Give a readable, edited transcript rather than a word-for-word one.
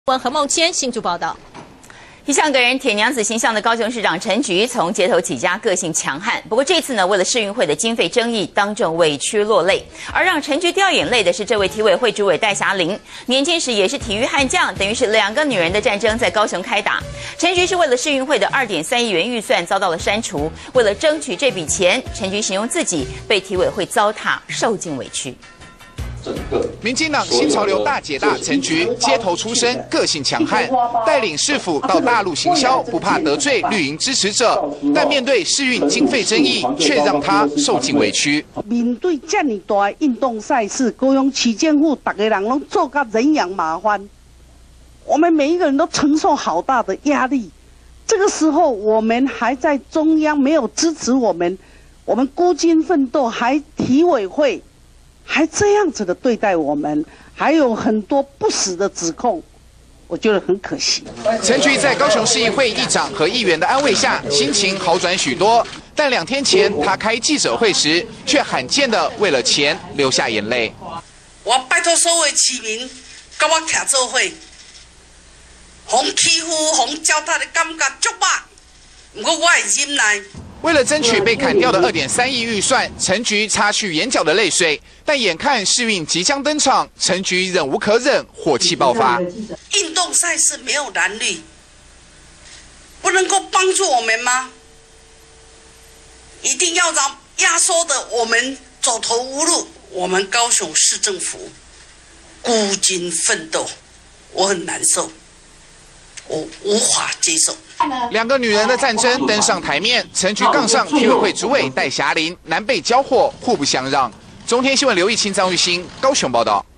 何孟谦新竹报道。 一向给人铁娘子形象的高雄市长陈菊，从街头起家，个性强悍。不过这次呢，为了世运会的经费争议，当众委屈落泪。而让陈菊掉眼泪的是这位体委会主委戴霞玲，年轻时也是体育悍将，等于是2个女人的战争在高雄开打。陈菊是为了世运会的2.3亿元预算遭到了删除，为了争取这笔钱，陈菊形容自己被体委会糟蹋，受尽委屈。 民进党新潮流大姐大陈菊，街头出身，个性强悍，带领市府到大陆行销，不怕得罪绿营支持者。但面对世运经费争议，却让她受尽委屈。 面对这么大的运动赛事，高雄市政府大家人拢做到人仰马翻，我们每一个人都承受好大的压力。这个时候，我们还在中央没有支持我们孤军奋斗，还体委会。 还这样子的对待我们，还有很多不实的指控，我觉得很可惜。 陈菊在高雄市议会议长和议员的安慰下，心情好转许多。但2天前他开记者会时，却罕见的为了钱流下眼泪。 我拜托所有市民，跟我徛做伙，互欺负、互糟蹋的感觉足歹，不过我会忍耐。 为了争取被砍掉的2.3亿预算，陈菊擦去眼角的泪水。但眼看世运即将登场，陈菊忍无可忍，火气爆发。 运动赛事没有蓝绿，不能够帮助我们吗？一定要让压缩的我们走投无路。我们高雄市政府孤军奋斗，我很难受，我无法接受。 2个女人的战争登上台面，陈菊杠上体委会主委戴霞玲，南北交火，互不相让。中天新闻刘义清、张玉兴高雄报道。